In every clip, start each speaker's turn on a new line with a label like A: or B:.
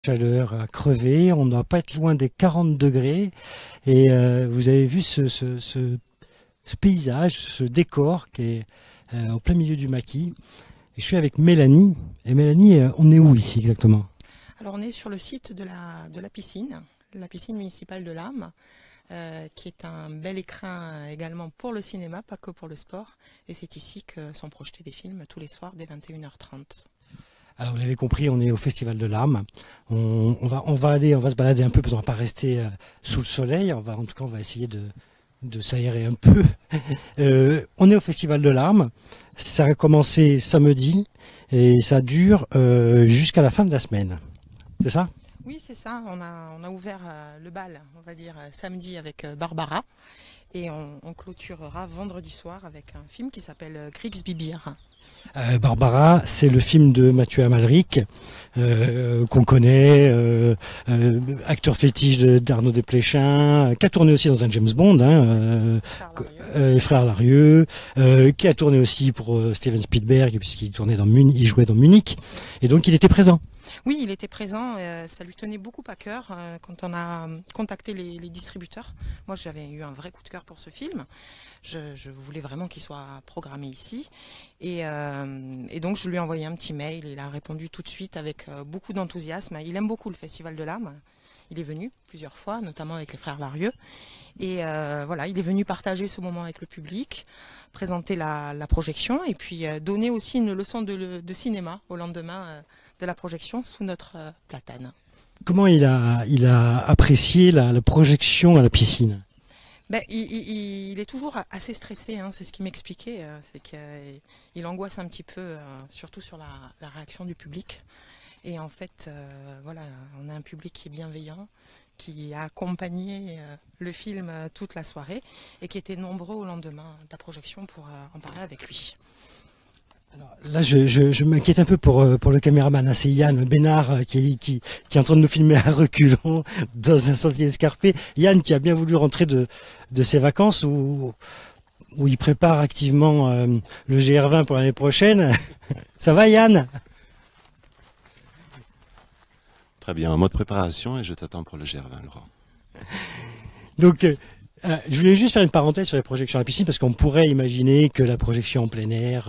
A: Chaleur à crever, on ne doit pas être loin des 40 degrés et vous avez vu ce paysage, ce décor qui est au plein milieu du maquis. Et je suis avec Mélanie. Et Mélanie, on est où ici exactement?
B: Alors on est sur le site de la piscine municipale de l'Arme, qui est un bel écrin également pour le cinéma, pas que pour le sport. Et c'est ici que sont projetés des films tous les soirs dès 21h30.
A: Alors vous l'avez compris, on est au Festival de l'Arme. On va se balader un peu parce qu'on ne va pas rester sous le soleil. En tout cas, on va essayer de s'aérer un peu. On est au Festival de l'Arme. Ça a commencé samedi et ça dure jusqu'à la fin de la semaine. C'est ça?
B: Oui, c'est ça. On a ouvert le bal, on va dire, samedi avec Barbara. Et on clôturera vendredi soir avec un film qui s'appelle Krigsbibir.
A: Barbara, c'est le film de Mathieu Amalric, qu'on connaît, acteur fétiche d'Arnaud Desplechin, qui a tourné aussi dans un James Bond, Les Frères Larieux, qui a tourné aussi pour Steven Spielberg, puisqu'il tournait il jouait dans Munich, et donc il était présent.
B: Oui, il était présent, ça lui tenait beaucoup à cœur quand on a contacté les distributeurs. Moi, j'avais eu un vrai coup de cœur pour ce film. Je voulais vraiment qu'il soit programmé ici. Et donc, je lui ai envoyé un petit mail. Il a répondu tout de suite avec beaucoup d'enthousiasme. Il aime beaucoup le Festival de l'Arme. Il est venu plusieurs fois, notamment avec les Frères Larieux. Et voilà, il est venu partager ce moment avec le public, présenter la projection et puis donner aussi une leçon de cinéma au lendemain de la projection sous notre platane.
A: Comment il a apprécié la projection à la piscine?
B: Ben, il est toujours assez stressé, hein, c'est ce qu'il m'expliquait, c'est qu'il angoisse un petit peu, surtout sur la réaction du public. Et en fait, voilà, on a un public qui est bienveillant, qui a accompagné le film toute la soirée et qui était nombreux au lendemain de la projection pour en parler avec lui.
A: Alors, là, je m'inquiète un peu pour le caméraman. C'est Yann Bénard qui est en train de nous filmer à reculons dans un sentier escarpé. Yann qui a bien voulu rentrer de ses vacances où il prépare activement le GR20 pour l'année prochaine. Ça va, Yann?
C: Très bien, en mode préparation et je t'attends pour le GR20, Laurent.
A: Donc, je voulais juste faire une parenthèse sur les projections à la piscine parce qu'on pourrait imaginer que la projection en plein air,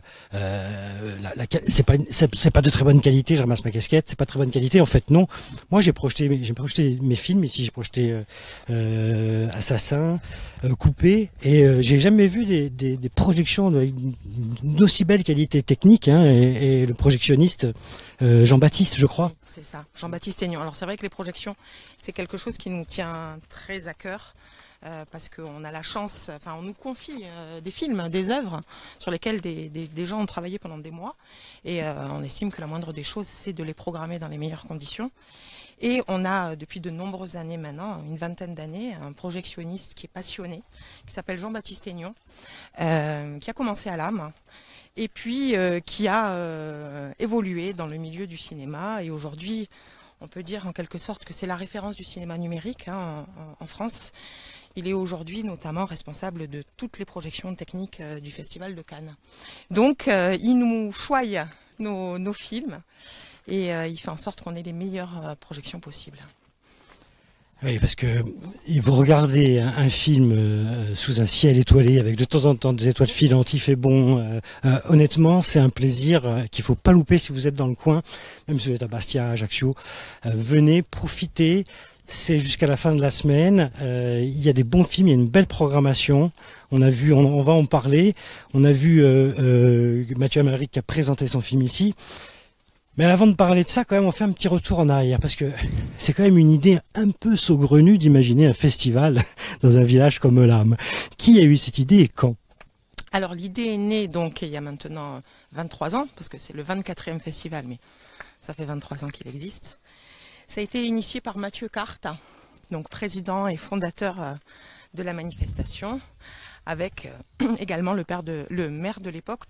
A: c'est pas de très bonne qualité. Je ramasse ma casquette, c'est pas de très bonne qualité. En fait, non. Moi, j'ai projeté mes films ici. J'ai projeté Assassin, Coupé, et j'ai jamais vu des projections d'aussi belle qualité technique. Hein, et le projectionniste Jean-Baptiste, je crois.
B: C'est ça, Jean-Baptiste Aignan. Alors c'est vrai que les projections, c'est quelque chose qui nous tient très à cœur. Parce qu'on a la chance, enfin on nous confie des films, des œuvres sur lesquelles des gens ont travaillé pendant des mois et on estime que la moindre des choses c'est de les programmer dans les meilleures conditions. Et on a depuis de nombreuses années maintenant, une vingtaine d'années, un projectionniste qui est passionné, qui s'appelle Jean-Baptiste Aignan, qui a commencé à l'âme et puis qui a évolué dans le milieu du cinéma et aujourd'hui on peut dire en quelque sorte que c'est la référence du cinéma numérique en France. Il est aujourd'hui notamment responsable de toutes les projections techniques du Festival de Cannes. Donc il nous choisit nos films et il fait en sorte qu'on ait les meilleures projections possibles.
A: Oui, parce que vous regardez un film sous un ciel étoilé avec de temps en temps des étoiles filantes, il fait bon. Honnêtement, c'est un plaisir qu'il faut pas louper si vous êtes dans le coin, même si vous êtes à Bastia, Ajaccio. Venez, profitez. C'est jusqu'à la fin de la semaine. Il y a des bons films, il y a une belle programmation. On va en parler. On a vu Mathieu Amalric qui a présenté son film ici. Mais avant de parler de ça, quand même, on fait un petit retour en arrière parce que c'est quand même une idée un peu saugrenue d'imaginer un festival dans un village comme l'Arme. Qui a eu cette idée et quand?
B: Alors l'idée est née donc il y a maintenant 23 ans, parce que c'est le 24e festival, mais ça fait 23 ans qu'il existe. Ça a été initié par Mathieu Carte, donc président et fondateur de la manifestation, avec également le maire de l'époque,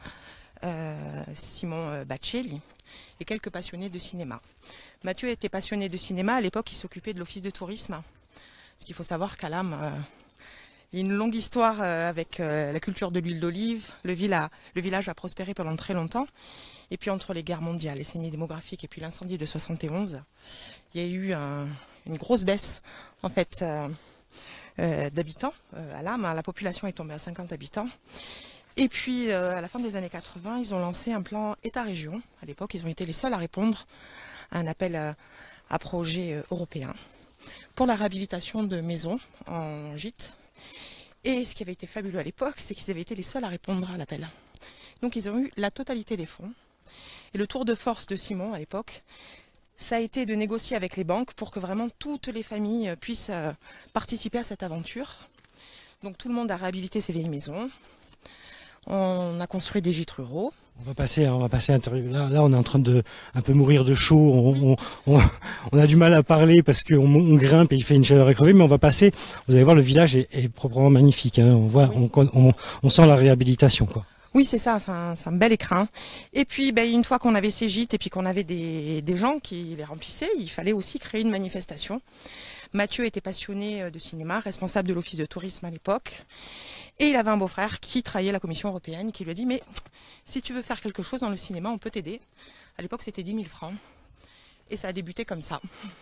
B: Simon Baccelli, et quelques passionnés de cinéma. Mathieu était passionné de cinéma, à l'époque il s'occupait de l'office de tourisme, parce qu'il faut savoir qu'à l'âme, il y a une longue histoire avec la culture de l'huile d'olive, le village a prospéré pendant très longtemps, Et puis entre les guerres mondiales, les saignées démographiques et puis l'incendie de 71, il y a eu une grosse baisse en fait d'habitants à Lam. La population est tombée à 50 habitants. Et puis à la fin des années 80, ils ont lancé un plan État-région. À l'époque, ils ont été les seuls à répondre à un appel à projet européen pour la réhabilitation de maisons en gîte. Et ce qui avait été fabuleux à l'époque, c'est qu'ils avaient été les seuls à répondre à l'appel. Donc ils ont eu la totalité des fonds. Et le tour de force de Simon à l'époque, ça a été de négocier avec les banques pour que vraiment toutes les familles puissent participer à cette aventure. Donc tout le monde a réhabilité ses vieilles maisons. On a construit des gîtes ruraux.
A: On va passer à l'intérieur. Là, on est en train de un peu mourir de chaud. On a du mal à parler parce qu'on grimpe et il fait une chaleur écrevée, mais on va passer. Vous allez voir, le village est proprement magnifique. Hein. On sent la réhabilitation, quoi.
B: Oui, c'est ça, c'est un bel écrin. Et puis, une fois qu'on avait ces gîtes et puis qu'on avait des gens qui les remplissaient, il fallait aussi créer une manifestation. Mathieu était passionné de cinéma, responsable de l'office de tourisme à l'époque. Et il avait un beau-frère qui travaillait à la Commission européenne, qui lui a dit « Mais si tu veux faire quelque chose dans le cinéma, on peut t'aider. » À l'époque, c'était 10 000 francs. Et ça a débuté comme ça.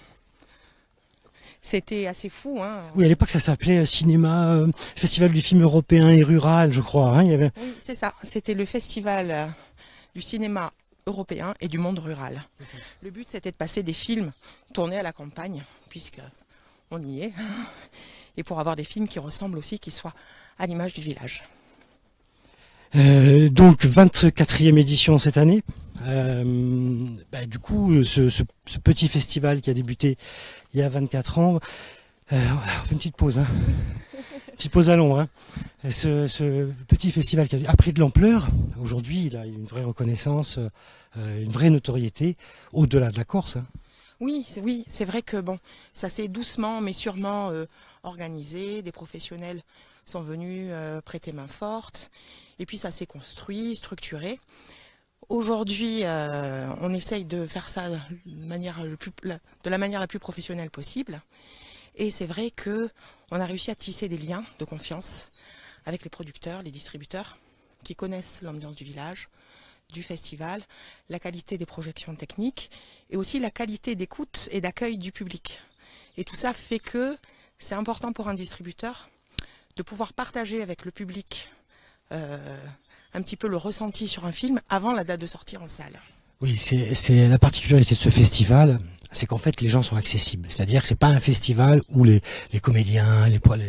B: C'était assez fou. Hein.
A: Oui, à l'époque, ça s'appelait Festival du film européen et rural, je crois. Hein, il y avait...
B: Oui, c'est ça. C'était le festival du cinéma européen et du monde rural. Le but, c'était de passer des films tournés à la campagne, puisque on y est, et pour avoir des films qui ressemblent aussi, qui soient à l'image du village.
A: Donc 24e édition cette année. Du coup, ce petit festival qui a débuté il y a 24 ans, on fait une petite pause, hein. Petite pause à l'ombre. Hein. Ce petit festival qui a pris de l'ampleur, aujourd'hui il a une vraie reconnaissance, une vraie notoriété au-delà de la Corse. Hein.
B: Oui, c'est vrai que ça s'est doucement mais sûrement organisé. Des professionnels sont venus prêter main forte. Et puis ça s'est construit, structuré. Aujourd'hui, on essaye de faire ça de la manière la plus professionnelle possible. Et c'est vrai qu'on a réussi à tisser des liens de confiance avec les producteurs, les distributeurs, qui connaissent l'ambiance du village, du festival, la qualité des projections techniques et aussi la qualité d'écoute et d'accueil du public. Et tout ça fait que c'est important pour un distributeur de pouvoir partager avec le public un petit peu le ressenti sur un film avant la date de sortie en salle.
A: Oui, c'est la particularité de ce festival, c'est qu'en fait les gens sont accessibles. C'est-à-dire que c'est pas un festival où les comédiens,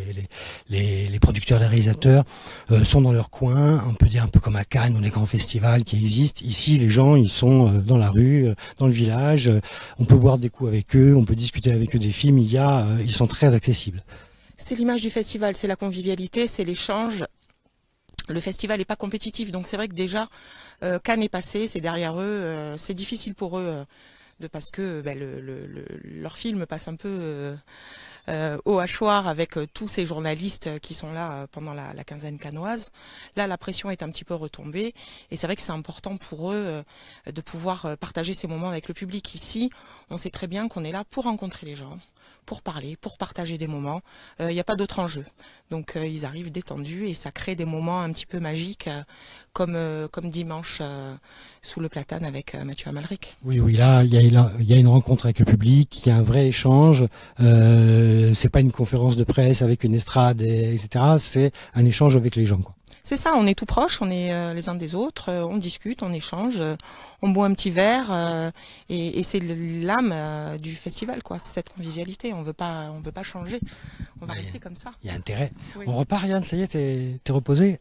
A: les producteurs, les réalisateurs sont dans leur coin, on peut dire un peu comme à Cannes ou les grands festivals qui existent. Ici, les gens, ils sont dans la rue, dans le village, on peut boire des coups avec eux, on peut discuter avec eux des films, ils sont très accessibles.
B: C'est l'image du festival, c'est la convivialité, c'est l'échange. Le festival n'est pas compétitif, donc c'est vrai que déjà, Cannes est passé, c'est derrière eux, c'est difficile pour eux, parce que leur film passe un peu au hachoir avec tous ces journalistes qui sont là pendant la quinzaine cannoise. Là, la pression est un petit peu retombée, et c'est vrai que c'est important pour eux de pouvoir partager ces moments avec le public. Ici, on sait très bien qu'on est là pour rencontrer les gens, pour parler, pour partager des moments. Il n'y a pas d'autre enjeu. Donc ils arrivent détendus et ça crée des moments un petit peu magiques comme dimanche sous le platane avec Mathieu Amalric.
A: Oui, là, il y a une rencontre avec le public, il y a un vrai échange. C'est pas une conférence de presse avec une estrade, etc. C'est un échange avec les gens, quoi.
B: C'est ça, on est tout proches, on est les uns des autres, on discute, on échange, on boit un petit verre et c'est l'âme du festival, quoi. C'est cette convivialité, on veut pas changer, on va rester comme ça.
A: Il y a intérêt.
B: Oui.
A: On repart, Yann, ça y est, t'es reposé.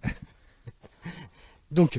A: Donc,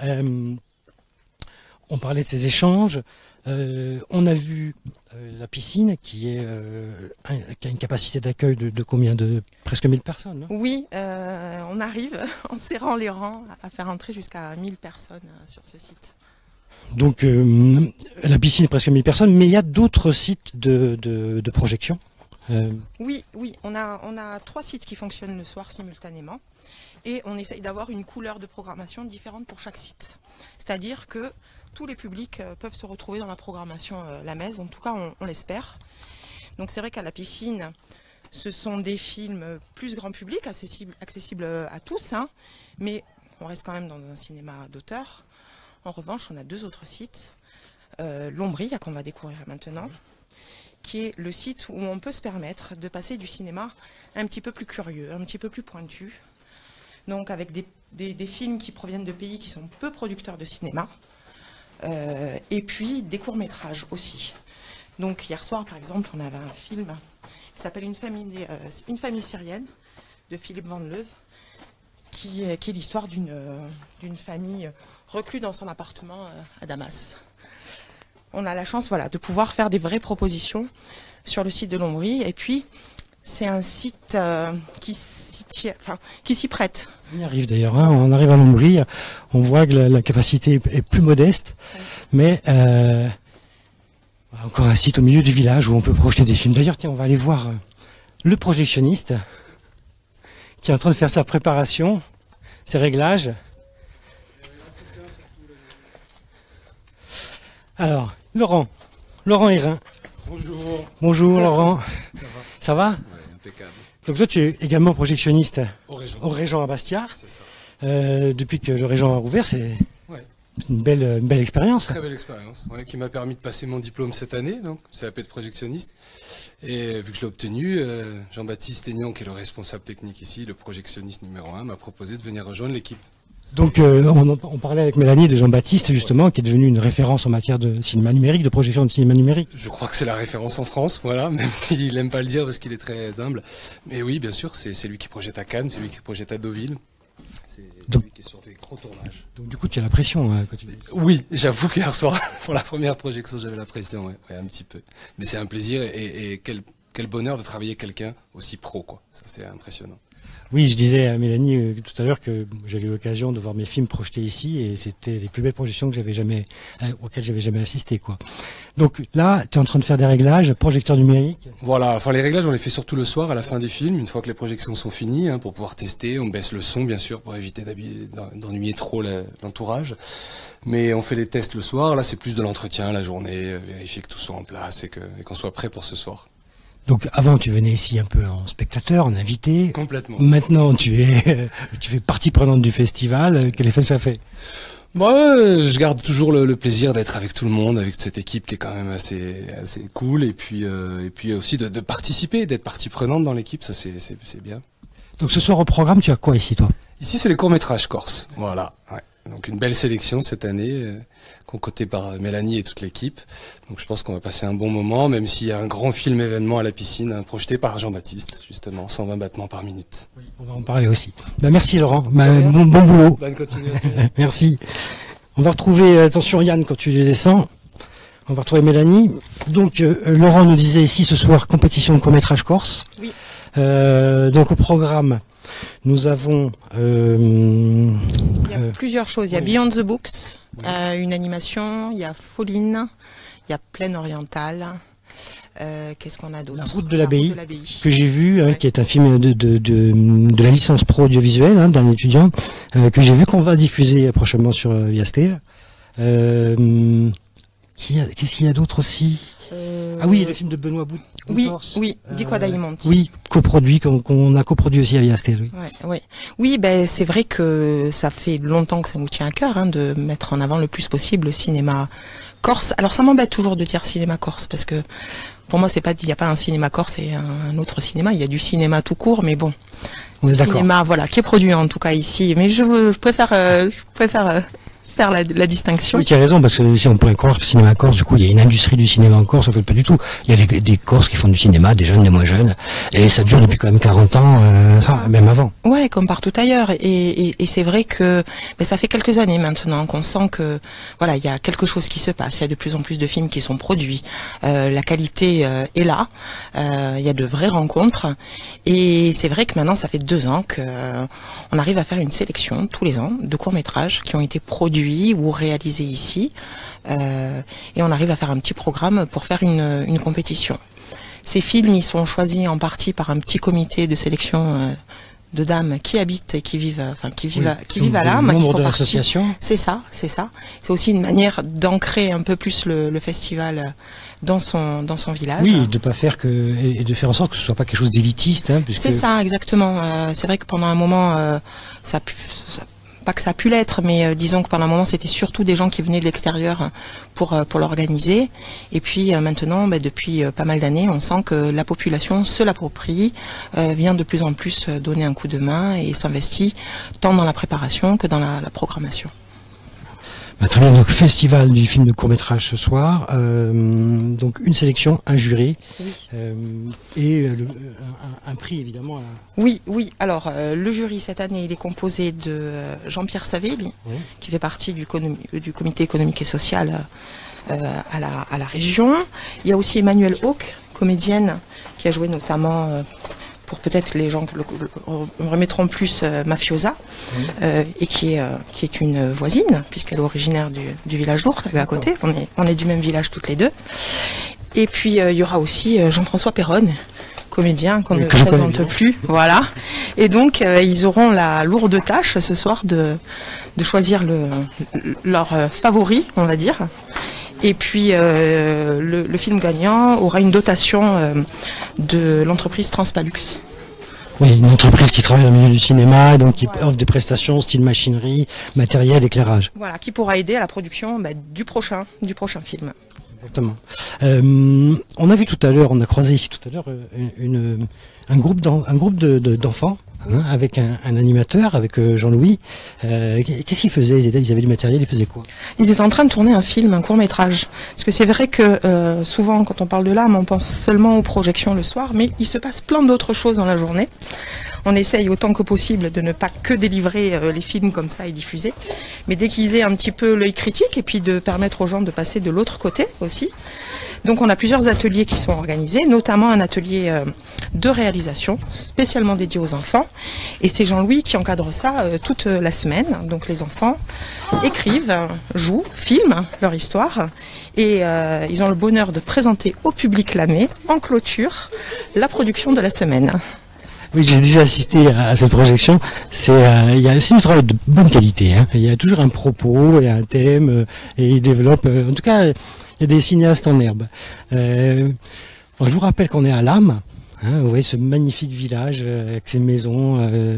A: on parlait de ces échanges. On a vu la piscine qui a une capacité d'accueil de combien, de presque 1000 personnes. Hein.
B: Oui, on arrive en serrant les rangs à faire entrer jusqu'à 1000 personnes sur ce site.
A: Donc la piscine est presque 1000 personnes, mais il y a d'autres sites de projection.
B: Oui, on a 3 sites qui fonctionnent le soir simultanément et on essaye d'avoir une couleur de programmation différente pour chaque site. C'est-à-dire que tous les publics peuvent se retrouver dans la programmation La Mèze, en tout cas on l'espère. Donc c'est vrai qu'à la piscine, ce sont des films plus grand public, accessibles à tous, hein, mais on reste quand même dans un cinéma d'auteur. En revanche, on a 2 autres sites. L'Ombrie, qu'on va découvrir maintenant, qui est le site où on peut se permettre de passer du cinéma un petit peu plus curieux, un petit peu plus pointu. Donc avec des films qui proviennent de pays qui sont peu producteurs de cinéma. Et puis des courts-métrages aussi. Donc hier soir, par exemple, on avait un film qui s'appelle Une famille syrienne de Philippe Van Leuve, qui est l'histoire d'une famille reclue dans son appartement à Damas. On a la chance, voilà, de pouvoir faire des vraies propositions sur le site de l'Ombrie. Et puis, c'est un site qui s'y prête.
A: On y arrive d'ailleurs, hein. On arrive à l'Ombrie, on voit que la capacité est plus modeste, mais encore un site au milieu du village où on peut projeter des films. D'ailleurs, tiens, on va aller voir le projectionniste qui est en train de faire sa préparation, ses réglages. Alors, Laurent Hérin.
D: Bonjour.
A: Bonjour Laurent. Ça va?
D: Ouais, impeccable.
A: Donc toi, tu es également projectionniste
D: Au
A: Régent à Bastia.
D: C'est ça.
A: Depuis que le Régent a rouvert, c'est
D: Ouais.
A: une belle expérience.
D: Très belle expérience, ouais, qui m'a permis de passer mon diplôme cette année, donc CAP de projectionniste. Et vu que je l'ai obtenu, Jean-Baptiste Aignan, qui est le responsable technique ici, le projectionniste numéro 1, m'a proposé de venir rejoindre l'équipe.
A: Donc on parlait avec Mélanie de Jean-Baptiste justement, qui est devenu une référence en matière de cinéma numérique, de projection de cinéma numérique.
D: Je crois que c'est la référence en France, voilà, même s'il n'aime pas le dire parce qu'il est très humble. Mais oui, bien sûr, c'est lui qui projette à Cannes, c'est lui qui projette à Deauville. C'est lui qui est sur des gros tournages.
A: Donc du coup, tu as la pression hein, quand tu...
D: Oui, j'avoue qu'hier soir, pour la première projection, j'avais la pression, ouais, un petit peu. Mais c'est un plaisir et quel bonheur de travailler avec quelqu'un aussi pro, quoi. Ça, c'est impressionnant.
A: Oui, je disais à Mélanie tout à l'heure que j'avais eu l'occasion de voir mes films projetés ici et c'était les plus belles projections que auxquelles j'avais jamais assisté, quoi. Donc là, tu es en train de faire des réglages, projecteur numérique.
D: Voilà, enfin les réglages, on les fait surtout le soir à la fin des films, une fois que les projections sont finies, hein, pour pouvoir tester. On baisse le son, bien sûr, pour éviter d'ennuyer trop l'entourage. Mais on fait les tests le soir. Là, c'est plus de l'entretien la journée, vérifier que tout soit en place et qu'on soit prêt pour ce soir.
A: Donc avant, tu venais ici un peu en spectateur, en invité.
D: Complètement.
A: Maintenant, tu fais partie prenante du festival. Quel effet ça fait?
D: Moi, je garde toujours le plaisir d'être avec tout le monde, avec cette équipe qui est quand même assez cool, et puis aussi de participer, d'être partie prenante dans l'équipe, ça c'est bien.
A: Donc ce soir au programme, tu as quoi ici, toi?
D: Ici, c'est les courts-métrages corse. Voilà. Ouais. Donc une belle sélection cette année, concoctée par Mélanie et toute l'équipe. Donc je pense qu'on va passer un bon moment, même s'il y a un grand film événement à la piscine, hein, projeté par Jean-Baptiste, justement, 120 battements par minute.
A: Oui, on va en parler aussi. Merci Laurent, bon boulot.
D: Bonne continuation.
A: Merci. On va retrouver, attention Yann, quand tu descends, on va retrouver Mélanie. Donc Laurent nous disait ici ce soir, compétition de court-métrage corse.
B: Oui.
A: Donc au programme, nous avons...
B: il y a plusieurs choses. Il y a Beyond the Books, une animation. Il y a Folline. Il y a Plaine Orientale. Qu'est-ce qu'on a d'autre?
A: La route de l'abbaye, que j'ai vu, hein, qui est un film de la licence pro audiovisuelle, hein, d'un étudiant, que j'ai vu qu'on va diffuser prochainement sur Viastea. Qu'est-ce qu'il y a d'autre aussi? Ah oui, le film de Benoît Bout.
B: Oui, Di Qua Daimont.
A: Oui, coproduit, qu'on a coproduit aussi à Viastea. Oui.
B: Oui, ben c'est vrai que ça fait longtemps que ça nous tient à cœur, hein, de mettre en avant le plus possible le cinéma corse. Alors ça m'embête toujours de dire cinéma corse parce que pour moi il n'y a pas un cinéma corse et un autre cinéma. Il y a du cinéma tout court, mais bon.
A: On est d'accord.
B: Cinéma, voilà, qui est produit en tout cas ici. Mais je préfère faire la distinction.
A: Oui, tu as raison, parce que si on pourrait croire que le cinéma corse, du coup, il y a une industrie du cinéma en Corse, en fait, pas du tout. Il y a des Corses qui font du cinéma, des jeunes, des moins jeunes, et ça dure depuis quand même 40 ans, même avant.
B: Ouais, comme partout ailleurs. Et c'est vrai que mais ça fait quelques années maintenant qu'on sent que voilà, il y a quelque chose qui se passe. Il y a de plus en plus de films qui sont produits. La qualité est là. Il y a de vraies rencontres. Et c'est vrai que maintenant, ça fait 2 ans que on arrive à faire une sélection tous les ans de courts-métrages qui ont été produits ou réalisés ici. Et on arrive à faire un petit programme pour faire une compétition. Ces films, ils sont choisis en partie par un petit comité de sélection de dames qui habitent et qui vivent à l'âme.
A: Membre de l'association.
B: C'est ça. C'est aussi une manière d'ancrer un peu plus le festival dans son village.
A: Oui, de pas faire et de faire en sorte que ce soit pas quelque chose d'élitiste. Hein,
B: c'est ça, exactement. C'est vrai que pendant un moment, pas que ça a pu l'être, mais disons que pendant un moment c'était surtout des gens qui venaient de l'extérieur pour l'organiser. Et puis maintenant, depuis pas mal d'années, on sent que la population se l'approprie, vient de plus en plus donner un coup de main et s'investit tant dans la préparation que dans la programmation.
A: Très bien, donc festival du film de court-métrage ce soir, donc une sélection, un jury, et un prix évidemment.
B: Oui, alors le jury cette année il est composé de Jean-Pierre Savelli, qui fait partie du comité économique et social à la région. Il y a aussi Emmanuelle Hauck, comédienne, qui a joué notamment... pour peut-être les gens remettront plus Mafiosa, et qui est une voisine, puisqu'elle est originaire du village d'Ourthe, à côté. On est du même village toutes les deux. Et puis il y aura aussi Jean-François Perronne, comédien qu'on ne présente plus. Voilà. Et donc ils auront la lourde tâche ce soir de choisir leur favori, on va dire. Et puis le film gagnant aura une dotation de l'entreprise Transpalux.
A: Oui, une entreprise qui travaille dans le milieu du cinéma, donc qui offre des prestations style machinerie, matériel, éclairage.
B: Voilà, qui pourra aider à la production du prochain film.
A: Exactement. On a vu tout à l'heure, on a croisé ici tout à l'heure un groupe d'enfants. Avec un animateur, avec Jean-Louis. Qu'est-ce qu'ils faisaient? Ils avaient du matériel, ils faisaient quoi?
B: Ils étaient en train de tourner un film, un court-métrage. Parce que c'est vrai que souvent, quand on parle de l'âme, on pense seulement aux projections le soir, mais il se passe plein d'autres choses dans la journée. On essaye autant que possible de ne pas que délivrer les films comme ça et diffuser, mais d'aiguiser un petit peu l'œil critique et puis de permettre aux gens de passer de l'autre côté aussi. Donc on a plusieurs ateliers qui sont organisés, notamment un atelier de réalisation spécialement dédié aux enfants. Et c'est Jean-Louis qui encadre ça toute la semaine. Donc les enfants écrivent, jouent, filment leur histoire. Et ils ont le bonheur de présenter au public l'année, en clôture, la production de la semaine.
A: Oui, j'ai déjà assisté à cette projection. C'est du travail de bonne qualité. Il y a toujours un propos et un thème. Et ils développent... en tout cas... Il y a des cinéastes en herbe. Je vous rappelle qu'on est à Lammes, vous voyez ce magnifique village avec ses maisons.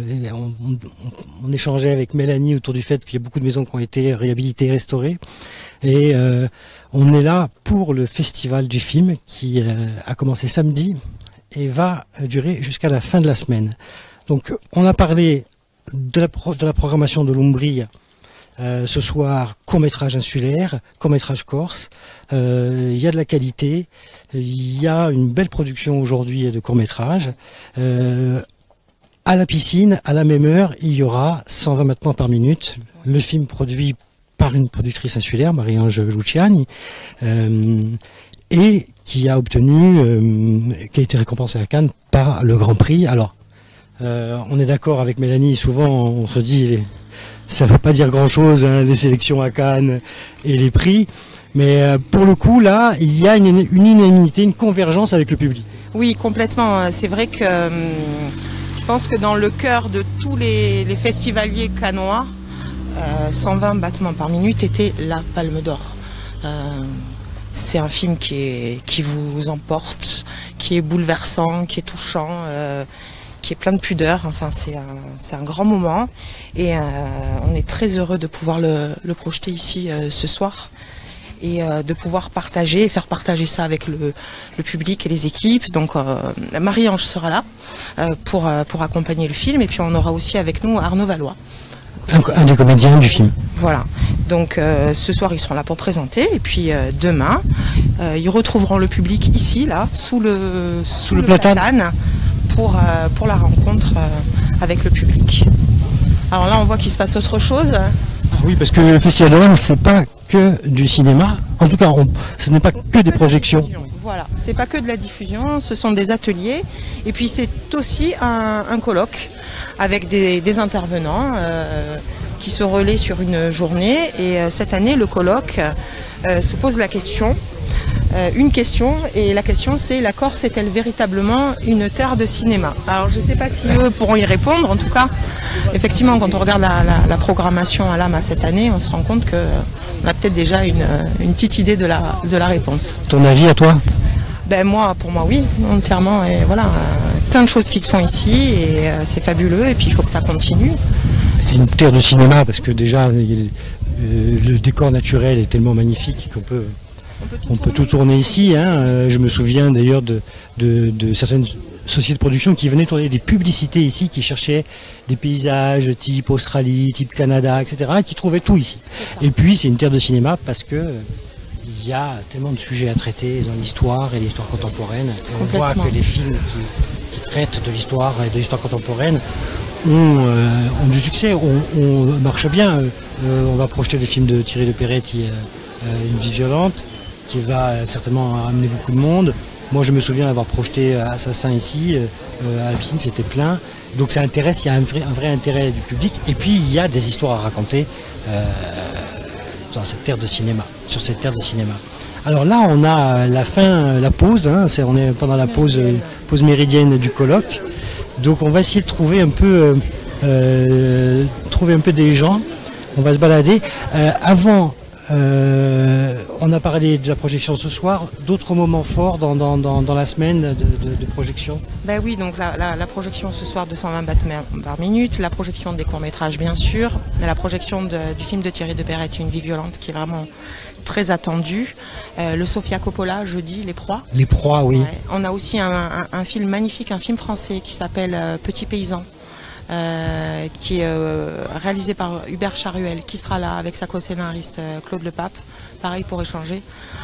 A: On échangeait avec Mélanie autour du fait qu'il y a beaucoup de maisons qui ont été réhabilitées, restaurées. Et on est là pour le festival du film qui a commencé samedi et va durer jusqu'à la fin de la semaine. Donc on a parlé de la programmation de l'Ombrie. Ce soir, court-métrage insulaire, court-métrage corse, il y a de la qualité, il y a une belle production aujourd'hui de court-métrage. À la piscine, à la même heure, il y aura 120 battements par minute, le film produit par une productrice insulaire, Marie-Ange Luciani, et qui a qui a été récompensé à Cannes par le Grand Prix. Alors, on est d'accord avec Mélanie, souvent on se dit... Ça ne veut pas dire grand-chose, les sélections à Cannes et les prix. Mais pour le coup, là, il y a une unanimité, une convergence avec le public.
B: Oui, complètement. C'est vrai que je pense que dans le cœur de tous les festivaliers cannois, 120 battements par minute était la Palme d'Or. C'est un film qui vous emporte, qui est bouleversant, qui est touchant. Qui est plein de pudeur, enfin c'est un grand moment et on est très heureux de pouvoir le projeter ici ce soir et de pouvoir partager et faire partager ça avec le public et les équipes. Donc Marie-Ange sera là pour accompagner le film et puis on aura aussi avec nous Arnaud Valois.
A: Un des comédiens du film.
B: Voilà, donc ce soir ils seront là pour présenter et puis demain ils retrouveront le public ici, là, sous le platane. Pour la rencontre avec le public. Alors là, on voit qu'il se passe autre chose.
A: Oui, parce que le Festival de Lammes, c'est pas que du cinéma. En tout cas, ce n'est pas que des projections.
B: Voilà, c'est pas que de la diffusion, ce sont des ateliers. Et puis c'est aussi un colloque avec des intervenants qui se relaient sur une journée. Et cette année, le colloque se pose la question. Une question, et la question c'est: la Corse est-elle véritablement une terre de cinéma? Alors je ne sais pas si eux pourront y répondre, en tout cas, effectivement, quand on regarde la programmation à l'âme cette année, on se rend compte qu'on a peut-être déjà une petite idée de la réponse.
A: Ton avis à toi?
B: Pour moi oui, entièrement, et voilà, plein de choses qui se font ici et c'est fabuleux. Et puis il faut que ça continue.
A: C'est une terre de cinéma parce que déjà le décor naturel est tellement magnifique qu'on peut tout tourner ici. Hein. Je me souviens d'ailleurs de certaines sociétés de production qui venaient tourner des publicités ici, qui cherchaient des paysages type Australie, type Canada, etc. et qui trouvaient tout ici. Et puis c'est une terre de cinéma parce que il y a tellement de sujets à traiter dans l'histoire et l'histoire contemporaine. Et on voit que les films qui traitent de l'histoire et de l'histoire contemporaine ont du succès, on marche bien. On va projeter le film de Thierry Lepéret qui est Une vie violente, qui va certainement amener beaucoup de monde. Moi je me souviens d'avoir projeté Assassin ici, à la piscine c'était plein. Donc ça intéresse, il y a un vrai intérêt du public. Et puis il y a des histoires à raconter dans cette terre de cinéma, sur cette terre de cinéma. Alors là on a la pause, hein, on est pendant la pause méridienne du colloque. Donc on va essayer de trouver un peu des gens. On va se balader. Avant, on a parlé de la projection ce soir. D'autres moments forts dans la semaine de projection?
B: Ben oui, donc la projection ce soir de 120 battements par minute, la projection des courts-métrages bien sûr, mais la projection du film de Thierry Lepéret, Une vie violente, qui est vraiment très attendu. Le Sofia Coppola, jeudi, Les Proies.
A: Les Proies, oui. Ouais.
B: On a aussi un film magnifique, un film français qui s'appelle Petit paysan. Qui est réalisé par Hubert Charuel, qui sera là avec sa co-scénariste Claude Lepape, pareil pour échanger.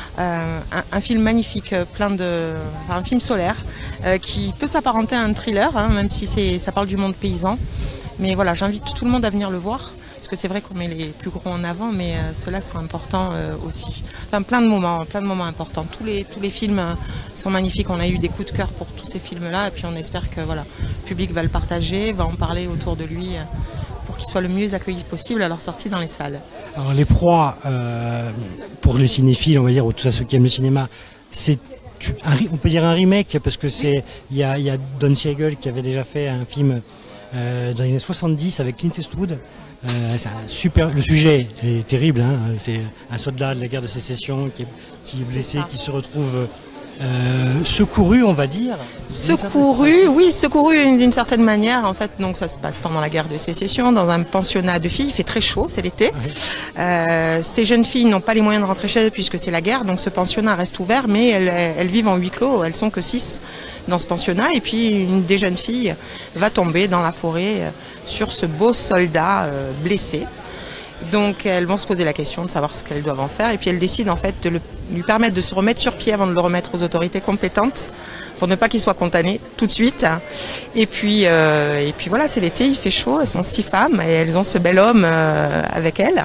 B: Un film magnifique, un film solaire, qui peut s'apparenter à un thriller, hein, même si ça parle du monde paysan. Mais voilà, j'invite tout le monde à venir le voir, parce que c'est vrai qu'on met les plus gros en avant, mais ceux-là sont importants aussi. Enfin, plein de moments importants. Tous les films sont magnifiques. On a eu des coups de cœur pour tous ces films-là, et puis on espère que voilà, le public va le partager, va en parler autour de lui, pour qu'il soit le mieux accueilli possible à leur sortie dans les salles.
A: Alors Les Proies, pour les cinéphiles, on va dire, ou tous ceux qui aiment le cinéma, c'est on peut dire un remake, parce que il y a Don Siegel qui avait déjà fait un film dans les années 70 avec Clint Eastwood. C'est un super. Le sujet est terrible, hein. C'est un soldat de la guerre de sécession qui est blessé, qui se retrouve secouru, on va dire.
B: Secouru d'une certaine manière, en fait. Donc ça se passe pendant la guerre de sécession, dans un pensionnat de filles. Il fait très chaud, c'est l'été. Oui. Ces jeunes filles n'ont pas les moyens de rentrer chez elles puisque c'est la guerre, donc ce pensionnat reste ouvert, mais elles vivent en huis clos. Elles sont que 6 dans ce pensionnat, et puis une des jeunes filles va tomber dans la forêt sur ce beau soldat blessé. Donc elles vont se poser la question de savoir ce qu'elles doivent en faire, et puis elles décident en fait de lui permettre de se remettre sur pied avant de le remettre aux autorités compétentes pour ne pas qu'il soit condamné tout de suite. Et puis voilà, c'est l'été, il fait chaud, elles sont 6 femmes et elles ont ce bel homme avec elles.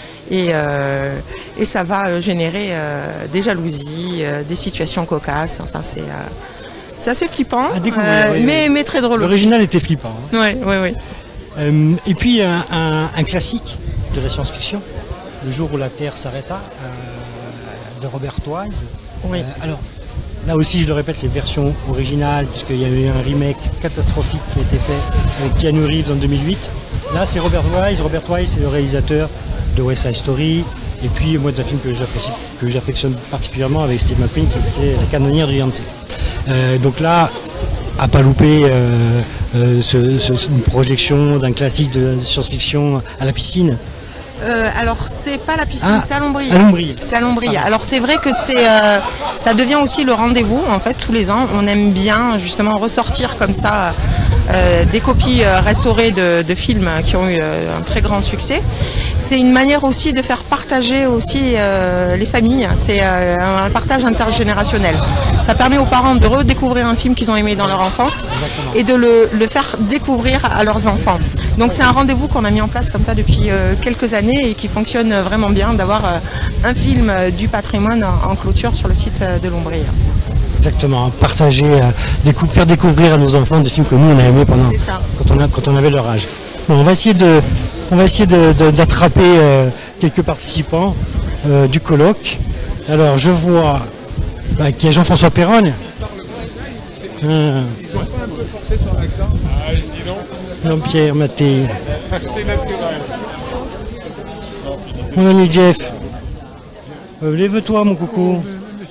B: Et ça va générer des jalousies, des situations cocasses. Enfin c'est assez flippant, mais très drôle.
A: L'original était flippant.
B: Hein. Oui.
A: Et puis un classique de la science-fiction, Le jour où la Terre s'arrêta, de Robert Wise.
B: Oui.
A: Alors là aussi, je le répète, c'est version originale, puisqu'il y a eu un remake catastrophique qui a été fait avec Keanu Reeves en 2008. Là, c'est Robert Wise. Robert Wise, c'est le réalisateur de West Side Story. Et puis, moi, c'est un film que j'affectionne particulièrement avec Steve McQueen, qui est La canonnière du Yangtze. Donc là, à pas louper une projection d'un classique de science-fiction à la piscine.
B: Alors c'est pas la piscine, c'est à Lombrier. C'est à Lombrier. Alors c'est vrai que ça devient aussi le rendez-vous en fait tous les ans. On aime bien justement ressortir comme ça des copies restaurées de films qui ont eu un très grand succès. C'est une manière aussi de faire partager aussi les familles. C'est un partage intergénérationnel. Ça permet aux parents de redécouvrir un film qu'ils ont aimé dans leur enfance. Exactement. Et de le faire découvrir à leurs enfants. Donc c'est un rendez-vous qu'on a mis en place comme ça depuis quelques années et qui fonctionne vraiment bien, d'avoir un film du patrimoine en clôture sur le site de Lombrier.
A: Exactement, partager, faire découvrir à nos enfants des films que nous on a aimés quand on avait leur âge. Bon, on va essayer d'attraper quelques participants du colloque. Alors je vois qu'il y a Jean-François Perronne.
E: Ils n'ont pas un peu forcé sur l'accent? Ah, dis donc.
A: Jean-Pierre Maté.
E: C'est naturel.
A: Mon ami Jeff. Lève-toi mon coucou.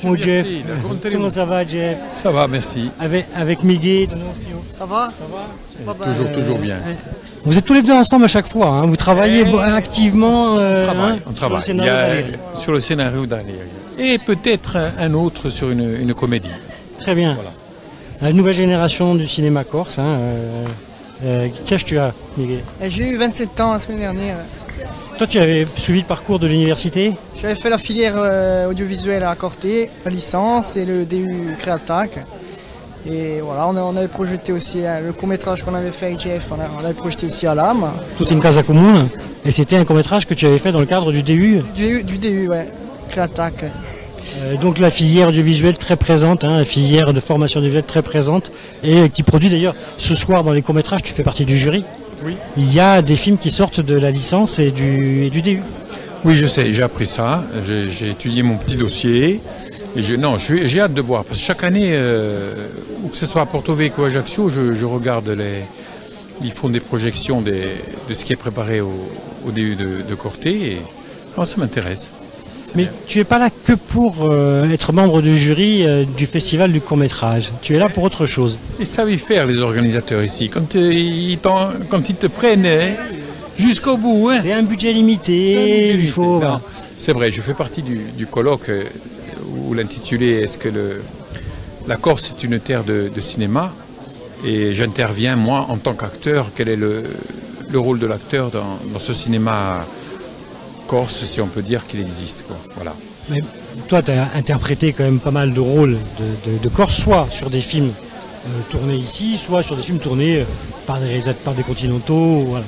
A: Mon Jeff,
E: Comment
A: comment ça va Jeff?
E: Ça va, merci.
A: Avec Miguel.
F: Ça va?
E: Toujours bien.
A: Vous êtes tous les deux ensemble à chaque fois, hein. Vous travaillez activement
E: On travaille. Sur le scénario d'Aléria. Et peut-être un autre sur une comédie.
A: Très bien.
E: Voilà.
A: La nouvelle génération du cinéma corse. Hein, quel âge tu as, Miguel?
F: J'ai eu 27 ans la semaine dernière.
A: Toi, tu avais suivi le parcours de l'université?
F: J'avais fait la filière audiovisuelle à Corté, la licence et le DU Créatac. Et voilà, on avait projeté aussi le court-métrage qu'on avait fait avec Jeff, on avait projeté ici à l'âme.
A: Tout in casa comune. Et c'était un court-métrage que tu avais fait dans le cadre du DU?
F: Du DU, ouais, Créatac.
A: Donc la filière audiovisuelle très présente, hein, la filière de formation audiovisuelle très présente et qui produit d'ailleurs ce soir dans les courts-métrages, tu fais partie du jury.
E: Oui.
A: Il y a des films qui sortent de la licence et du DU.
E: Oui, je sais, j'ai appris ça. J'ai étudié mon petit dossier. Et j'ai hâte de voir. Parce que chaque année, où que ce soit à Porto Vecchio ou à Ajaccio, je regarde ils font des projections de ce qui est préparé au DU de Corté. Et alors, ça m'intéresse.
A: Mais tu n'es pas là que pour être membre du jury du festival du court-métrage. Tu es là pour autre chose.
E: Ils savent y faire, les organisateurs ici. Quand ils te prennent jusqu'au bout. Hein.
A: C'est un budget limité. Il faut. Voilà.
E: C'est vrai, je fais partie du colloque où l'intitulé est-ce que la Corse est une terre de cinéma, et j'interviens moi en tant qu'acteur. Quel est le rôle de l'acteur dans ce cinéma corse, si on peut dire qu'il existe, quoi. Voilà.
A: Mais toi, tu as interprété quand même pas mal de rôles de Corse, soit sur des films tournés ici, soit sur des films tournés par des réalisateurs, par des continentaux. Voilà,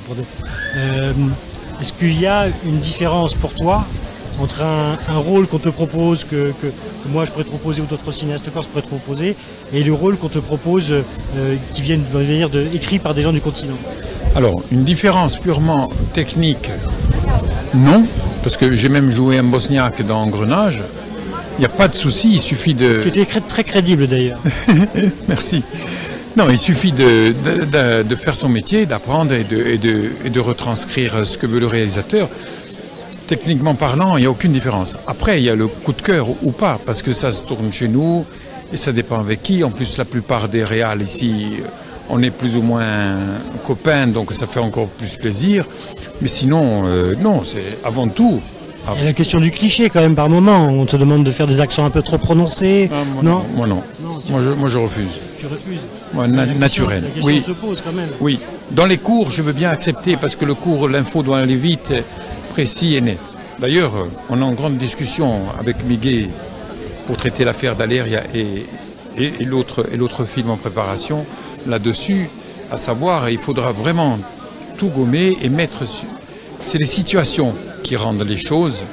A: est-ce qu'il y a une différence pour toi entre un rôle qu'on te propose, que moi je pourrais te proposer ou d'autres cinéastes corse pourraient te proposer, et le rôle qu'on te propose qui vient de venir écrit par des gens du continent?
E: Alors, une différence purement technique, non, parce que j'ai même joué un bosniaque dans Engrenage. Il n'y a pas de souci, il suffit de...
A: Tu étais très crédible d'ailleurs.
E: Merci. Non, il suffit de faire son métier, d'apprendre et de retranscrire ce que veut le réalisateur. Techniquement parlant, il n'y a aucune différence. Après, il y a le coup de cœur ou pas, parce que ça se tourne chez nous, et ça dépend avec qui. En plus, la plupart des réals ici, on est plus ou moins copains, donc ça fait encore plus plaisir. Mais sinon, non, c'est avant tout...
A: Il y a la question du cliché quand même par moment. On te demande de faire des accents un peu trop prononcés.
E: Non, moi non. Moi je refuse.
A: Tu refuses?
E: Moi, naturel.
A: La question
E: Oui.
A: se pose quand même.
E: Oui. Dans les cours, je veux bien accepter parce que le cours, l'info doit aller vite, précis et net. D'ailleurs, on est en grande discussion avec Miguel pour traiter l'affaire d'Aléria et l'autre film en préparation là-dessus, à savoir, il faudra vraiment tout gommer et mettre... C'est les situations qui rendent les choses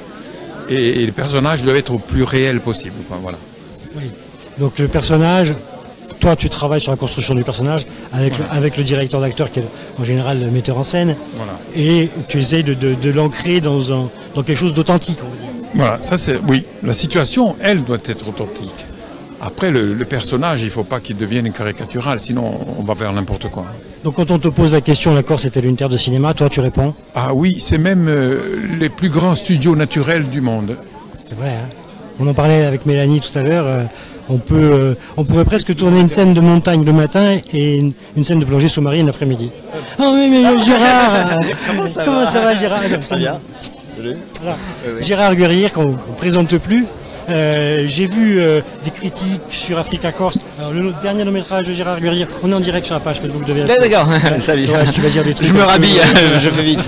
E: et les personnages doivent être au plus réel possible. Quoi, voilà.
A: Oui. Donc le personnage, toi tu travailles sur la construction du personnage avec le directeur d'acteur qui est en général le metteur en scène, voilà. Et tu essayes de l'ancrer dans quelque chose d'authentique.
E: Voilà, ça c'est... Oui, la situation, elle, doit être authentique. Après, le personnage, il ne faut pas qu'il devienne caricatural, sinon on va vers n'importe quoi.
A: Donc quand on te pose la question, la Corse est-elle une terre de cinéma, toi tu réponds?
E: Ah oui, c'est même les plus grands studios naturels du monde.
A: C'est vrai, hein. On en parlait avec Mélanie tout à l'heure, on pourrait presque tourner une scène de montagne le matin et une scène de plongée sous-marine l'après-midi. Ah oui, mais Gérard Comment ça va Gérard?
G: Très bien.
A: Alors, Gérard Guerrier, qu'on ne présente plus. J'ai vu des critiques sur Africa Corse. Alors, le dernier long-métrage de Gérard Guerrier, on est en direct sur la page Facebook de VSP.
G: D'accord, salut.
A: Ouais, tu vas dire des trucs.
G: Je me rhabille, je fais vite.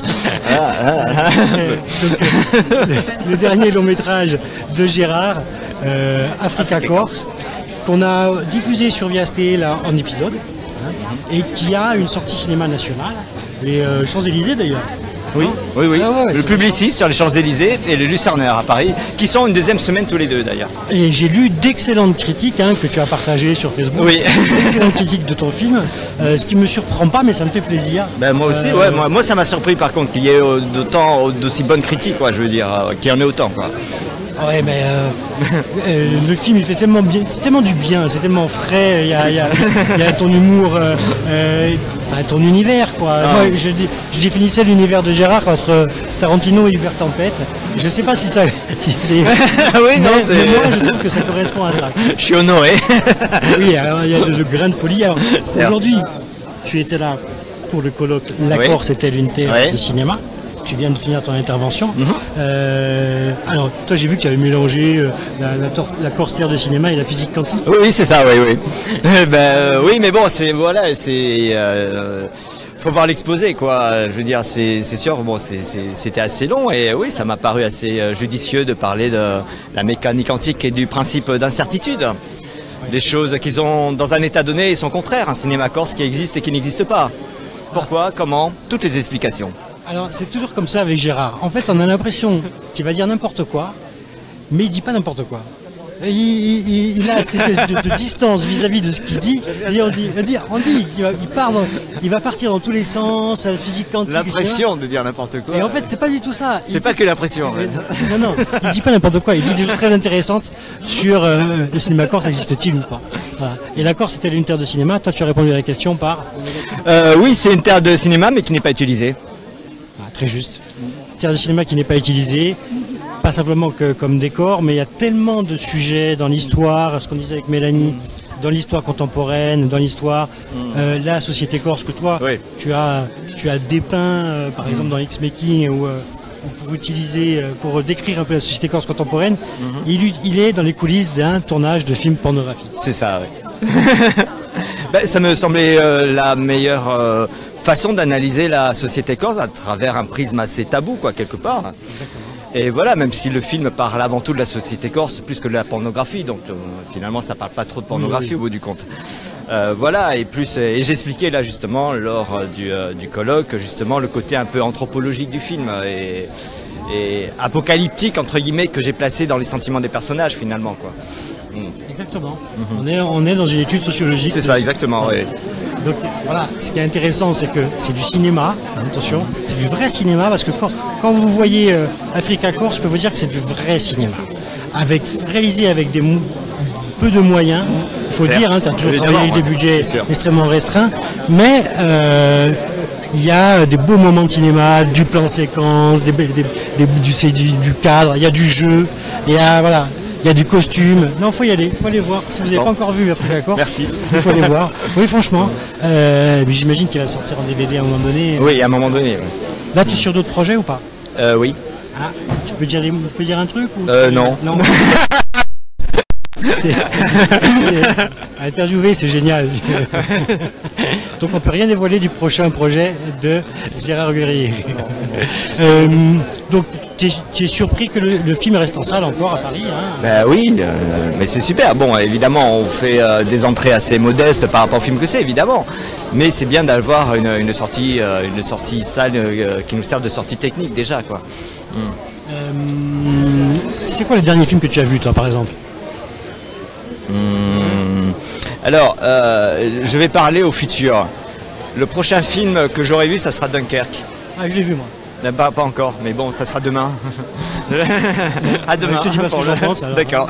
A: Donc, le dernier long-métrage de Gérard, Africa Corse, qu'on a diffusé sur VST là, en épisode, hein, et qui a une sortie cinéma nationale, les Champs-Élysées d'ailleurs.
G: Oui, oui, oui.
A: Ah ouais,
G: le Publicis sur les Champs-Élysées et le Lucernaire à Paris, qui sont une deuxième semaine tous les deux d'ailleurs.
A: Et j'ai lu d'excellentes critiques que tu as partagées sur Facebook.
G: Oui.
A: D'excellentes critiques de ton film, ce qui me surprend pas, mais ça me fait plaisir.
G: Ben, moi aussi, ouais, moi ça m'a surpris par contre qu'il y ait d'aussi bonnes critiques, quoi, je veux dire, qu'il y en ait autant, quoi.
A: Ouais, mais le film il fait tellement bien, tellement du bien, c'est tellement frais, il y a ton humour, enfin ton univers quoi. Moi, je définissais l'univers de Gérard entre Tarantino et Hubert Tempête. Je sais pas si ça.
G: Oui, non,
A: mais moi je trouve que ça correspond à ça.
G: Je suis honoré.
A: Oui, alors il y a de grains de folie. Alors aujourd'hui, tu étais là pour le colloque L'accord, c'était l'unité de cinéma. Tu viens de finir ton intervention. Alors, toi, j'ai vu que tu avais mélangé la course théâtre de cinéma et la physique quantique.
G: Oui, c'est ça, oui. Oui, mais bon, faut voir l'exposé, quoi. Je veux dire, c'est sûr, bon, c'était assez long et oui, ça m'a paru assez judicieux de parler de la mécanique quantique et du principe d'incertitude. Les choses qu'ils ont dans un état donné sont contraires. Un cinéma corse qui existe et qui n'existe pas. Pourquoi, comment, toutes les explications.
A: Alors c'est toujours comme ça avec Gérard. En fait on a l'impression qu'il va dire n'importe quoi, mais il dit pas n'importe quoi. Il a cette espèce de distance vis-à-vis de ce qu'il dit. Et on dit qu'il va partir dans tous les sens, la physique quantique.
G: L'impression de dire n'importe quoi.
A: Et en fait c'est pas du tout ça.
G: C'est pas que l'impression. En fait.
A: Non, il dit pas n'importe quoi. Il dit des choses très intéressantes sur le cinéma corse, existe-t-il ou pas. Voilà. Et la Corse c'était une terre de cinéma. Toi tu as répondu à la question par.
G: Oui, c'est une terre de cinéma mais qui n'est pas utilisée.
A: Très juste. Terre de cinéma qui n'est pas utilisée, pas simplement que comme décor, mais il y a tellement de sujets dans l'histoire, ce qu'on disait avec Mélanie, dans l'histoire contemporaine, dans l'histoire, la société corse que toi, tu as dépeint, par exemple dans X-Making, ou pour utiliser, pour décrire un peu la société corse contemporaine, il est dans les coulisses d'un tournage de film pornographique.
G: C'est ça, oui. Ça me semblait la meilleure... façon d'analyser la société corse à travers un prisme assez tabou, quoi, quelque part. Exactement. Et voilà, même si le film parle avant tout de la société corse plus que de la pornographie, donc finalement ça parle pas trop de pornographie au bout du compte. Voilà, et j'expliquais là justement lors du colloque justement le côté un peu anthropologique du film et apocalyptique entre guillemets que j'ai placé dans les sentiments des personnages finalement, quoi.
A: Exactement. On est dans une étude sociologique.
G: C'est ça, exactement, oui.
A: Donc voilà, ce qui est intéressant, c'est que c'est du cinéma, attention, c'est du vrai cinéma, parce que quand vous voyez Africa Corse, je peux vous dire que c'est du vrai cinéma, réalisé avec peu de moyens, il faut dire, tu as toujours travaillé avec des budgets extrêmement restreints, mais il y a des beaux moments de cinéma, du plan séquence, du cadre, il y a du jeu, il y a du costume. Non, faut y aller, faut aller voir. Si vous n'avez pas encore vu Africa Corse,
G: merci.
A: Il faut aller voir. Oui, franchement. J'imagine qu'il va sortir en DVD à un moment donné.
G: Oui, à un moment donné. Oui.
A: Là, tu es sur d'autres projets ou pas?
G: Oui.
A: Ah, tu peux dire un truc ou
G: non.
A: Non. Interviewer, c'est génial. Donc on peut rien dévoiler du prochain projet de Gérard Guerrier. Donc tu es surpris que le film reste en salle encore à Paris, hein?
G: Oui, mais c'est super. Bon, évidemment, on fait des entrées assez modestes par rapport au film que c'est, évidemment. Mais c'est bien d'avoir une sortie salle qui nous serve de sortie technique déjà, quoi.
A: C'est quoi le dernier film que tu as vu, toi, par exemple?
G: Alors, je vais parler au futur. Le prochain film que j'aurai vu, ça sera Dunkerque.
A: Ah, je l'ai vu, moi.
G: Pas encore, mais bon, ça sera demain. À demain.
A: Je te dis pas ce que j'en pense.
G: D'accord.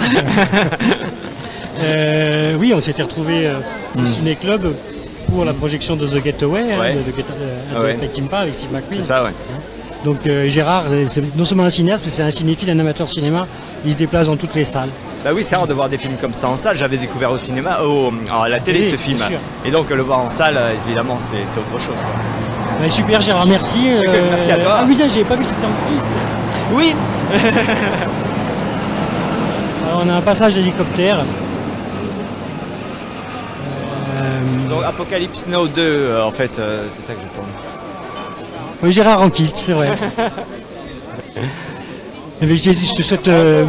A: Oui, on s'était retrouvés au Ciné Club pour la projection de The Getaway, de Kimpa avec Steve McQueen.
G: C'est ça, ouais.
A: Donc Gérard, c'est non seulement un cinéaste, mais c'est un cinéphile, un amateur de cinéma. Il se déplace dans toutes les salles.
G: Bah oui, c'est rare de voir des films comme ça en salle. J'avais découvert au cinéma, à la télé, ce film. Et donc le voir en salle, évidemment, c'est autre chose, quoi.
A: Bah, super Gérard, merci.
G: Merci à toi.
A: Ah oui, là, j'avais pas vu que tu étais en kit.
G: Oui.
A: Alors, on a un passage d'hélicoptère.
G: Donc Apocalypse Now 2, en fait, c'est ça que je tourne.
A: Oui, Gérard en kit, c'est vrai. Je te souhaite...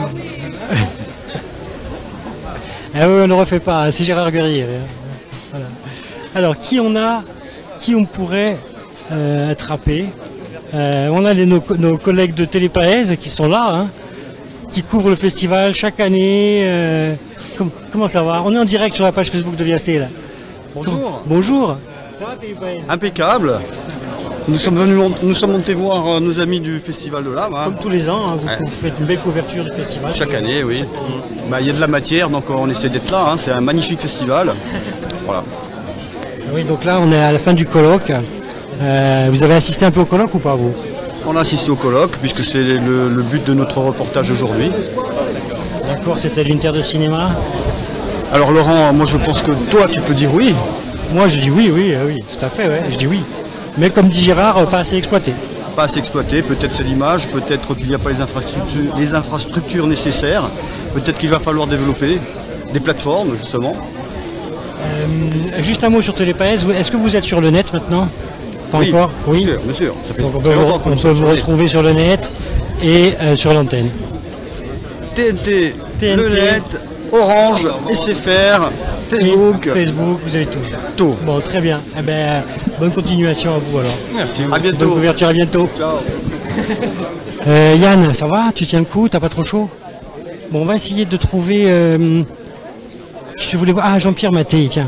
A: Ah oui, on ne refait pas, c'est Gérard Guerrier. Voilà. Alors, qui on pourrait attraper? On a nos collègues de Télépaèse qui sont là, hein, qui couvrent le festival chaque année. Comment ça va? On est en direct sur la page Facebook de Viasté, là.
H: Bonjour.
A: Bonjour. Ça va, Télépaèse?
H: Impeccable. Nous sommes montés voir nos amis du Festival de l'Âme.
A: Comme tous les ans, hein, vous faites une belle couverture du festival.
H: Chaque année, oui. Il y a de la matière, donc on essaie d'être là. Hein. C'est un magnifique festival. Voilà.
A: Oui, donc là, on est à la fin du colloque. Vous avez assisté un peu au colloque ou pas, vous?
H: On a assisté au colloque, puisque c'est le but de notre reportage aujourd'hui.
A: D'accord, c'était une terre de cinéma.
H: Alors Laurent, moi je pense que toi tu peux dire oui.
A: Moi je dis oui, tout à fait, ouais, je dis oui. Mais comme dit Gérard, pas assez exploité.
H: Pas assez exploité, peut-être c'est l'image, peut-être qu'il n'y a pas les infrastructures nécessaires, peut-être qu'il va falloir développer des plateformes justement.
A: Juste un mot sur Télépaès, est-ce que vous êtes sur le net maintenant? Pas
H: oui,
A: encore?
H: Oui, bien sûr. Ça fait
A: donc on peut vous retrouver sur le net et sur l'antenne.
H: TNT, le net, Orange, SFR, Facebook.
A: Facebook, vous avez tout.
H: Tout.
A: Bon, très bien. Eh ben, bonne continuation à vous alors.
H: Merci. À bientôt.
A: Bonne couverture, à bientôt.
H: Ciao.
A: Yann, ça va? Tu tiens le coup? T'as pas trop chaud? Bon, on va essayer de trouver... Je voulais voir... Ah, Jean-Pierre Mattei, tiens.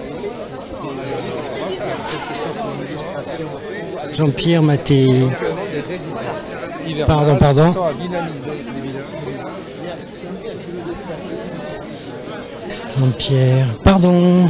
A: Jean-Pierre Mattei. Pardon. Jean-Pierre, pardon.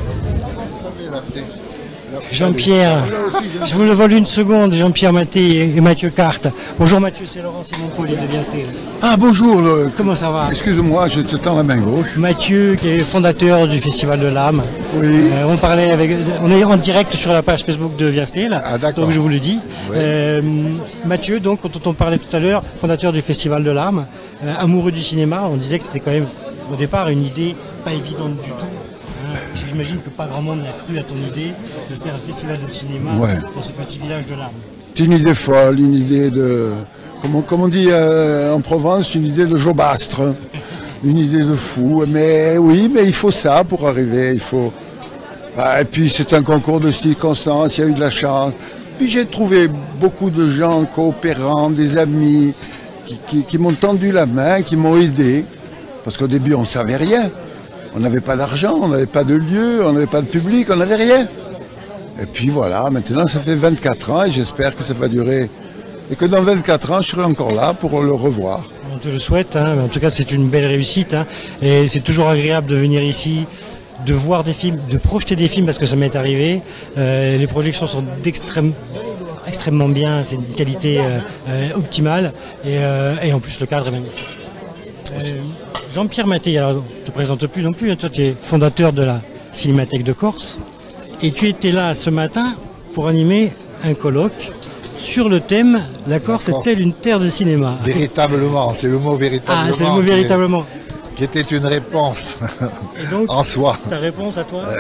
A: Jean-Pierre, je vous le vole une seconde, Jean-Pierre Mattei et Mathieu Carte. Bonjour Mathieu, c'est Laurent Simon Paulet de Viensté.
I: Ah bonjour.
A: Comment ça va?
I: Excuse-moi, je te tends la main gauche.
A: Mathieu, qui est fondateur du Festival de l'Âme.
I: Oui.
A: On est en direct sur la page Facebook de Viensté, donc je vous le dis.
I: Oui.
A: Mathieu, donc, quand on parlait tout à l'heure, fondateur du Festival de l'Âme, amoureux du cinéma, on disait que c'était quand même au départ une idée pas évidente du tout. J'imagine que pas grand monde n'a cru à ton idée de faire un festival de cinéma dans ce petit village de l'Âme.
I: C'est une idée folle, une idée de, comme on dit en Provence, une idée de jobastre, une idée de fou. Mais oui, mais il faut ça pour arriver. Il faut. Et puis c'est un concours de circonstances, il y a eu de la chance. Puis j'ai trouvé beaucoup de gens coopérants, des amis, qui m'ont tendu la main, qui m'ont aidé. Parce qu'au début, on ne savait rien. On n'avait pas d'argent, on n'avait pas de lieu, on n'avait pas de public, on n'avait rien. Et puis voilà, maintenant ça fait 24 ans et j'espère que ça va durer. Et que dans 24 ans, je serai encore là pour le revoir.
A: On te le souhaite, hein. En tout cas c'est une belle réussite. Hein. Et c'est toujours agréable de venir ici, de voir des films, de projeter des films parce que ça m'est arrivé. Les projections sont extrêmement bien, c'est une qualité optimale. Et en plus le cadre est magnifique. Jean-Pierre Mattei, alors je ne te présente plus non plus, hein, toi tu es fondateur de la Cinémathèque de Corse et tu étais là ce matin pour animer un colloque sur le thème « La Corse est-elle une terre de cinéma ?»
J: Véritablement, c'est le mot véritablement.
A: Ah, c'est le mot véritablement.
J: Qui était une réponse
A: et donc,
J: en soi.
A: Ta réponse à toi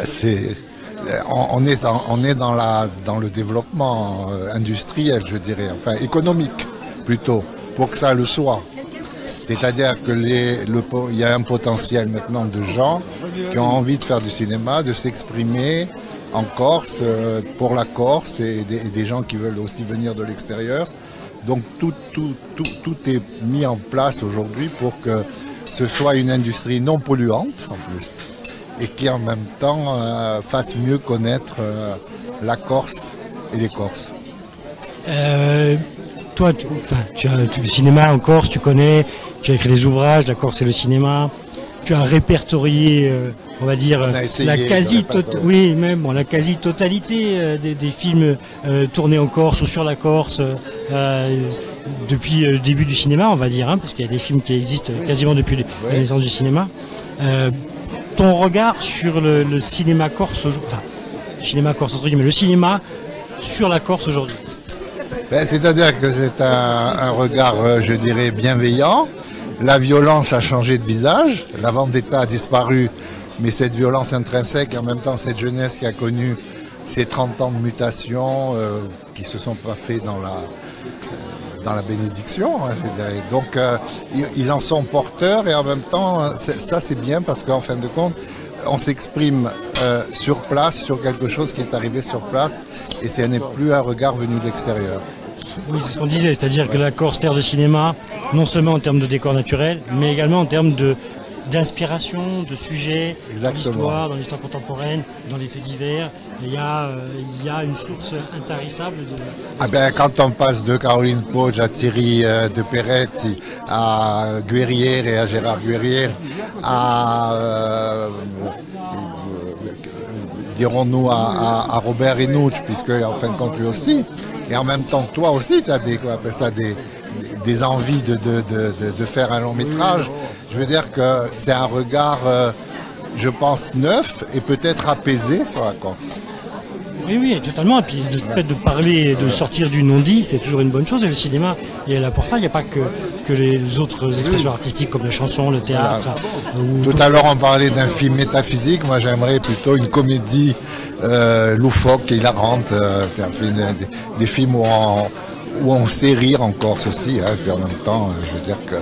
J: on est dans le développement industriel, je dirais, enfin économique plutôt, pour que ça le soit. C'est-à-dire qu'il y a un potentiel maintenant de gens qui ont envie de faire du cinéma, de s'exprimer en Corse, pour la Corse, et des gens qui veulent aussi venir de l'extérieur. Donc tout est mis en place aujourd'hui pour que ce soit une industrie non polluante en plus, et qui en même temps fasse mieux connaître la Corse et les Corses.
A: Toi, tu as le cinéma en Corse, tu connais, tu as écrit des ouvrages, la Corse et le cinéma, tu as répertorié, on va dire, la quasi-totalité des films tournés en Corse ou sur la Corse depuis le début du cinéma, on va dire, hein, parce qu'il y a des films qui existent quasiment depuis la naissance du cinéma. Ton regard sur le cinéma corse aujourd'hui, cinéma corse entre guillemets, le cinéma sur la Corse aujourd'hui.
J: C'est-à-dire que c'est un regard, je dirais, bienveillant. La violence a changé de visage, la vendetta a disparu, mais cette violence intrinsèque et en même temps cette jeunesse qui a connu ces 30 ans de mutation qui se sont pas faits dans la bénédiction, hein, je dirais. Donc ils en sont porteurs et en même temps, ça c'est bien parce qu'en fin de compte, on s'exprime sur place, sur quelque chose qui est arrivé sur place et ce n'est plus un regard venu de l'extérieur.
A: Oui, c'est ce qu'on disait, c'est-à-dire que la Corse, terre de cinéma, non seulement en termes de décor naturel, mais également en termes de d'inspiration, de sujets, dans l'histoire contemporaine, dans les faits divers. Il y a une source intarissable de...
J: Ah ben, quand on passe de Caroline Poge à Thierry de Peretti, à Guerrière et à Gérard Guerrière, à dirons-nous à Robert Renouch, puisque en fin de compte lui aussi, et en même temps toi aussi tu as des envies de faire un long métrage. Je veux dire que c'est un regard, je pense, neuf et peut-être apaisé sur la Corse.
A: Oui, totalement. Et puis le fait de parler, de sortir du non-dit, c'est toujours une bonne chose. Et le cinéma, il est là pour ça. Il n'y a pas que les autres expressions artistiques comme la chanson, le théâtre.
J: Tout à l'heure, on parlait d'un film métaphysique. Moi, j'aimerais plutôt une comédie loufoque et hilarante. Des films où on sait rire en Corse aussi. Hein. Puis en même temps, je veux dire que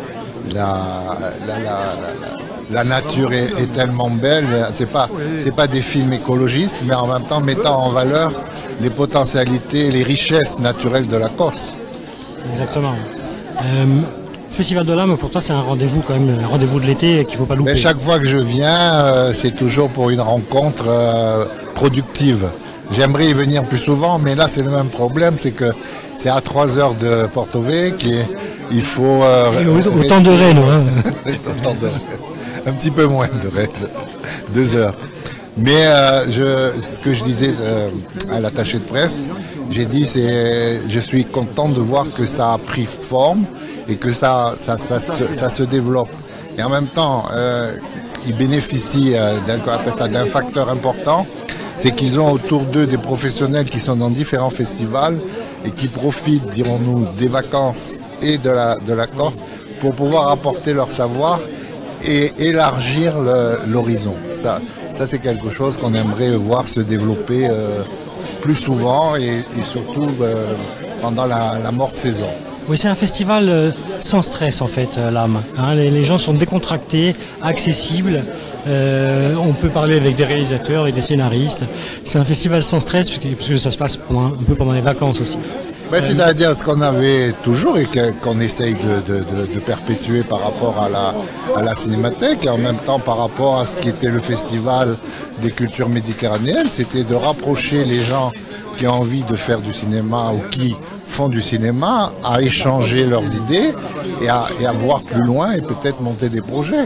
J: la nature est tellement belle. C'est pas des films écologistes, mais en même temps mettant en valeur les potentialités, les richesses naturelles de la Corse.
A: Exactement. Festival de l'âme, pour toi, c'est un rendez-vous quand même, un rendez-vous de l'été qu'il ne faut pas louper.
J: Mais chaque fois que je viens, c'est toujours pour une rencontre productive. J'aimerais y venir plus souvent, mais là, c'est le même problème, c'est que c'est à 3 heures de Porto Vecchio, il faut...
A: autant de Rennes, hein.
J: Un petit peu moins de Rennes, 2 heures. Mais ce que je disais à l'attaché de presse, j'ai dit, je suis content de voir que ça a pris forme et que ça se développe. Et en même temps, ils bénéficient d'un facteur important, c'est qu'ils ont autour d'eux des professionnels qui sont dans différents festivals et qui profitent, dirons-nous, des vacances et de la Corse pour pouvoir apporter leur savoir et élargir l'horizon. Ça c'est quelque chose qu'on aimerait voir se développer plus souvent et surtout pendant la morte saison.
A: Oui, c'est un festival sans stress en fait, l'âme. Hein, les gens sont décontractés, accessibles. On peut parler avec des réalisateurs et des scénaristes. C'est un festival sans stress puisque ça se passe un peu pendant les vacances aussi.
J: Ouais, c'est-à-dire ce qu'on avait toujours et qu'on essaye de perpétuer par rapport à la Cinémathèque et en même temps par rapport à ce qui était le festival des cultures méditerranéennes, c'était de rapprocher les gens qui ont envie de faire du cinéma ou qui font du cinéma à échanger leurs idées et à voir plus loin et peut-être monter des projets.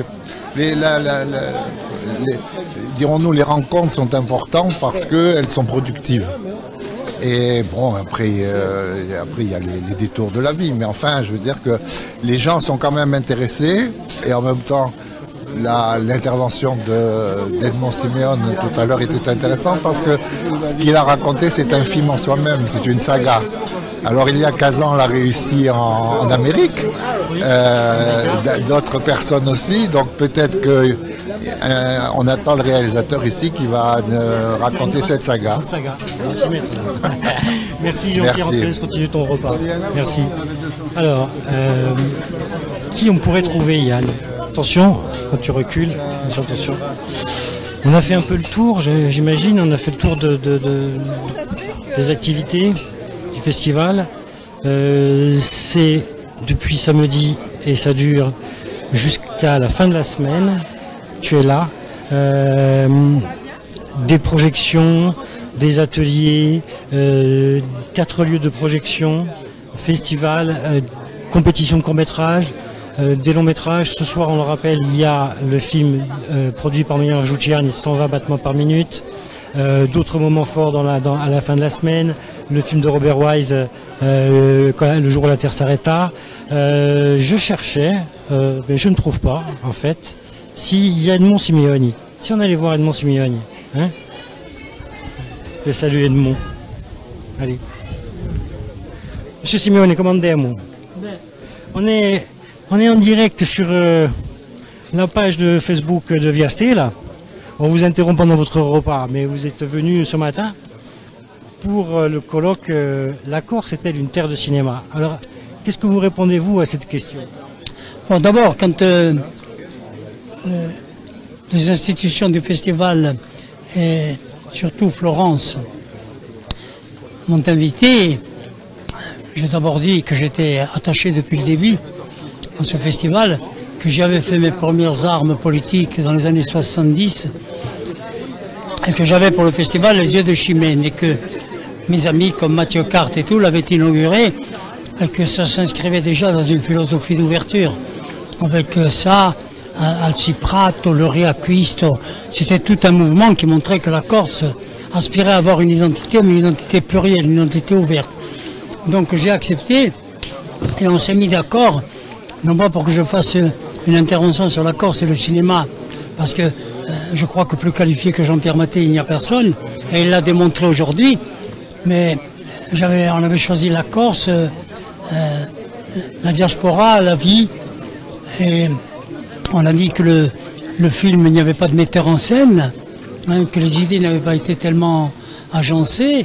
J: Dirons-nous, les rencontres sont importantes parce qu'elles sont productives. Et bon, après il y a les détours de la vie, mais enfin, je veux dire que les gens sont quand même intéressés et en même temps, l'intervention d'Edmond Siméon tout à l'heure était intéressante parce que ce qu'il a raconté, c'est un film en soi-même, c'est une saga. Alors il y a Kazan l'a réussi en Amérique, d'autres personnes aussi, donc peut-être que on attend le réalisateur ici qui va raconter cette saga.
A: Merci Jean-Pierre, on te laisse continuer ton repas. Merci. Alors, qui on pourrait trouver, Yann? Attention, quand tu recules, attention. On a fait un peu le tour, j'imagine, on a fait le tour des activités du festival. C'est depuis samedi et ça dure jusqu'à la fin de la semaine. Tu es là. Des projections, des ateliers, 4 lieux de projection, festival, compétition de court-métrage, des longs métrages. Ce soir, on le rappelle, il y a le film produit par Miriam Joutian, 120 battements par minute. D'autres moments forts à la fin de la semaine. Le film de Robert Wise, Le jour où la Terre s'arrêta. Je cherchais, mais je ne trouve pas, en fait. S'il y a Edmond Simeoni. Si on allait voir Edmond Simeoni. Hein, je salue Edmond. Allez. Monsieur Simeoni, comment andiamo? On est en direct sur la page de Facebook de Via Stella. On vous interrompt pendant votre repas, mais vous êtes venu ce matin pour le colloque La Corse est-elle une terre de cinéma? Alors, qu'est-ce que vous répondez-vous à cette question?
K: Bon, d'abord, quand les institutions du festival et surtout Florence m'ont invité, j'ai d'abord dit que j'étais attaché depuis le début à ce festival, que j'avais fait mes premières armes politiques dans les années 70 et que j'avais pour le festival Les Yeux de Chimène et que mes amis comme Mathieu Carte et tout l'avaient inauguré et que ça s'inscrivait déjà dans une philosophie d'ouverture. Avec ça, Alciprato, le Riacquisto, c'était tout un mouvement qui montrait que la Corse aspirait à avoir une identité, mais une identité plurielle, une identité ouverte. Donc j'ai accepté et on s'est mis d'accord, non pas pour que je fasse une intervention sur la Corse et le cinéma, parce que je crois que plus qualifié que Jean-Pierre Maté, il n'y a personne, et il l'a démontré aujourd'hui, mais on avait choisi la Corse, la diaspora, la vie, et on a dit que le film, il n'y avait pas de metteur en scène, hein, que les idées n'avaient pas été tellement agencées,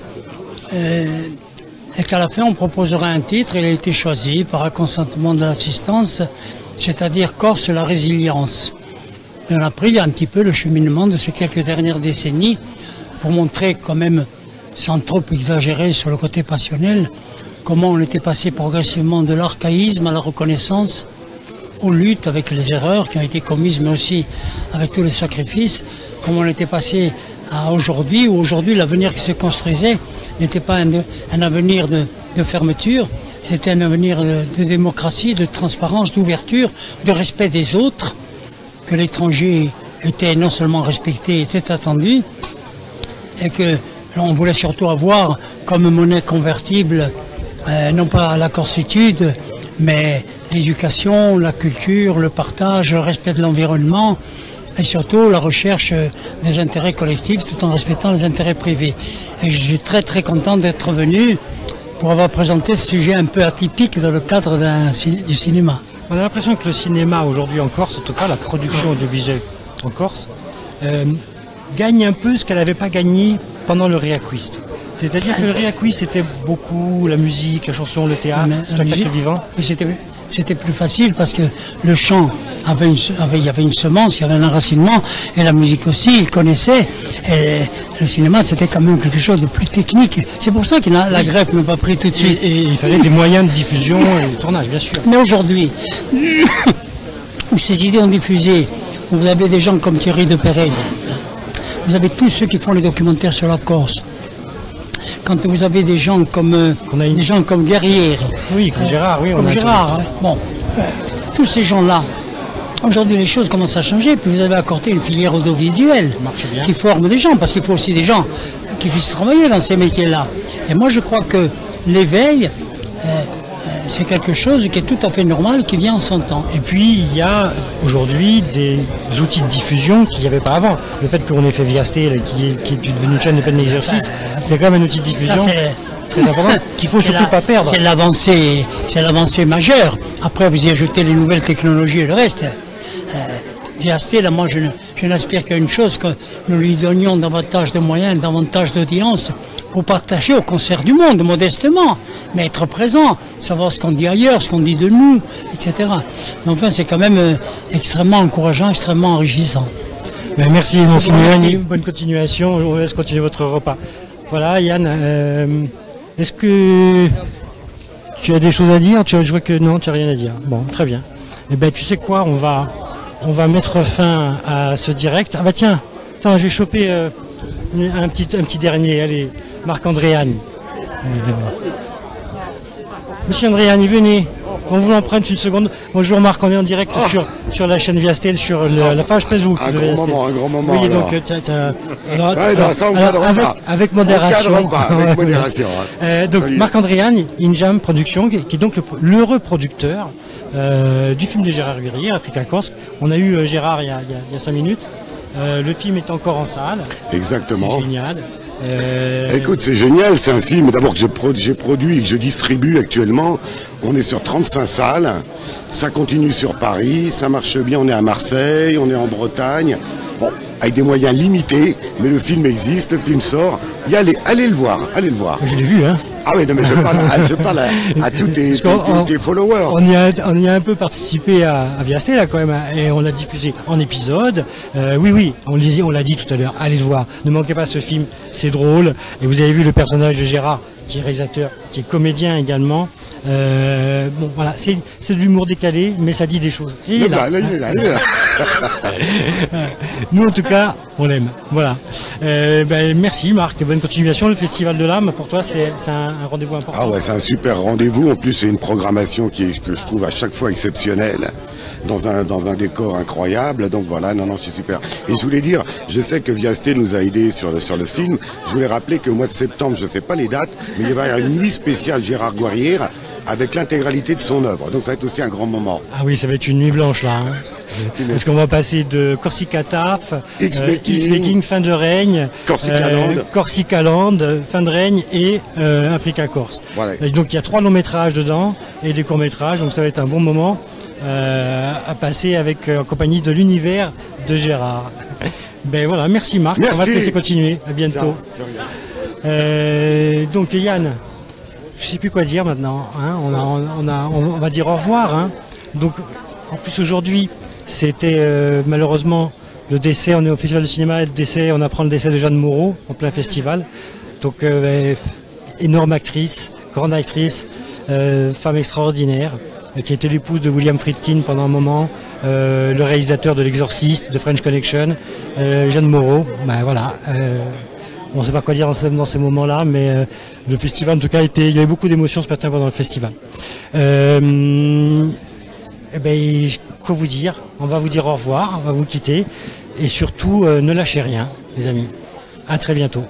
K: et qu'à la fin on proposerait un titre, il a été choisi par un consentement de l'assistance, c'est-à-dire Corse, la résilience. Et on a pris un petit peu le cheminement de ces quelques dernières décennies pour montrer quand même, sans trop exagérer sur le côté passionnel, comment on était passé progressivement de l'archaïsme à la reconnaissance, aux luttes avec les erreurs qui ont été commises, mais aussi avec tous les sacrifices, comment on était passé à aujourd'hui, où aujourd'hui l'avenir qui se construisait n'était pas un avenir de fermeture, c'était un avenir de démocratie, de transparence, d'ouverture, de respect des autres, que l'étranger était non seulement respecté, était attendu, et que on voulait surtout avoir comme monnaie convertible, non pas la corsitude, mais l'éducation, la culture, le partage, le respect de l'environnement, et surtout la recherche des intérêts collectifs tout en respectant les intérêts privés. Et je suis très très content d'être venu pour avoir présenté ce sujet un peu atypique dans le cadre du cinéma.
A: On a l'impression que le cinéma aujourd'hui en Corse, en tout cas la production audiovisuelle en Corse, gagne un peu ce qu'elle n'avait pas gagné pendant le Riacquisto. C'est-à-dire que le Riacquisto c'était beaucoup la musique, la chanson, le théâtre, le spectacle vivant.
K: C'était plus facile parce que le chant il y avait une semence, il y avait un enracinement, et la musique aussi, il connaissait. Et le cinéma, c'était quand même quelque chose de plus technique. C'est pour ça que la greffe n'a pas pris tout de suite.
A: Et il fallait des moyens de diffusion et de tournage, bien sûr.
K: Mais aujourd'hui, où ces idées ont diffusé, où vous avez des gens comme Thierry de Perret, vous avez tous ceux qui font les documentaires sur la Corse. Quand vous avez des gens comme Guerrière,
A: oui, comme Gérard, oui,
K: comme Gérard, bon, tous ces gens-là. Aujourd'hui, les choses commencent à changer, puis vous avez accordé une filière audiovisuelle qui forme des gens, parce qu'il faut aussi des gens qui puissent travailler dans ces métiers-là. Et moi, je crois que l'éveil, c'est quelque chose qui est tout à fait normal, qui vient en son temps.
A: Et puis, il y a aujourd'hui des outils de diffusion qu'il n'y avait pas avant. Le fait qu'on ait fait Viasté, qui est devenu une chaîne de plein exercice, c'est quand même un outil de diffusion très important, qu'il faut surtout pas perdre.
K: C'est l'avancée majeure. Après, vous y ajoutez les nouvelles technologies et le reste. Viasté, là, moi, je n'aspire qu'à une chose, que nous lui donnions davantage de moyens, davantage d'audience pour partager au concert du monde, modestement, mais être présent, savoir ce qu'on dit ailleurs, ce qu'on dit de nous, etc. Mais enfin, c'est quand même extrêmement encourageant, extrêmement enrichissant.
A: Ben, merci, Nancy Mélanie. Bonne continuation. Je vous laisse continuer votre repas. Voilà, Yann, est-ce que tu as des choses à dire? Je vois que non, tu n'as rien à dire. Bon, très bien. Eh ben, tu sais quoi, on va mettre fin à ce direct. Ah bah tiens, attends, je vais choper un petit dernier. Allez, Marc-André Anne. Monsieur Andréani, venez. On vous emprunte une seconde. Bonjour Marc, on est en direct sur la chaîne Viastel, sur la page Facebook.
L: Un grand moment.
A: Oui, donc avec modération.
L: Avec modération.
A: Donc Marc-André Anne, Injam Productions, qui est donc l'heureux producteur du film de Gérard Guerrier, Africa Corse. On a eu Gérard il y a 5 minutes. Le film est encore en salle.
L: Exactement.
A: C'est génial.
L: Écoute, c'est génial, c'est un film d'abord que j'ai produit et que je distribue actuellement. On est sur 35 salles, ça continue sur Paris, ça marche bien, on est à Marseille, on est en Bretagne. Bon, avec des moyens limités, mais le film existe, le film sort. Allez le voir, allez le voir.
A: Je l'ai vu, hein.
L: Ah oui, non, mais je parle à tous tes followers.
A: On y a un peu participé à Viasté, là, quand même, et on l'a diffusé en épisode. Oui, on l'a dit tout à l'heure, allez le voir. Ne manquez pas ce film, c'est drôle. Et vous avez vu le personnage de Gérard, qui est réalisateur qui est comédien également. Bon, voilà, c'est de l'humour décalé, mais ça dit des choses. Il est là. Nous, en tout cas, on l'aime. Voilà. Merci Marc, bonne continuation. Le Festival de l'âme, pour toi, c'est un rendez-vous important.
L: Ah ouais, c'est un super rendez-vous. En plus, c'est une programmation que je trouve à chaque fois exceptionnelle, dans un décor incroyable. Donc voilà, non, c'est super. Et je voulais dire, je sais que Viasté nous a aidés sur le film. Je voulais rappeler qu'au mois de septembre, je ne sais pas les dates, mais il va y avoir une nuit spéciale Gérard Guarière avec l'intégralité de son œuvre. Donc ça va être aussi un grand moment.
A: Ah oui, ça va être une nuit blanche là. Parce qu'on va passer de Corsica Taf, X-Making, fin de règne, Corsica Land, fin de règne et Africa Corse. Voilà. Et donc il y a 3 longs métrages dedans et des courts métrages, donc ça va être un bon moment à passer en compagnie de l'univers de Gérard. Ben voilà, merci Marc, on va te laisser continuer, à bientôt. Donc Yann, je ne sais plus quoi dire maintenant, hein. On va dire au revoir. Hein. Donc en plus aujourd'hui, c'était malheureusement le décès, on est au Festival de cinéma, et on apprend le décès de Jeanne Moreau en plein festival. Donc énorme actrice, grande actrice, femme extraordinaire, qui était l'épouse de William Friedkin pendant un moment, le réalisateur de L'Exorciste, de French Connection, Jeanne Moreau, voilà. On ne sait pas quoi dire dans ces moments-là, mais le festival, en tout cas, il y avait beaucoup d'émotions ce matin pendant le festival. Quoi vous dire? On va vous dire au revoir, on va vous quitter. Et surtout, ne lâchez rien, les amis. À très bientôt.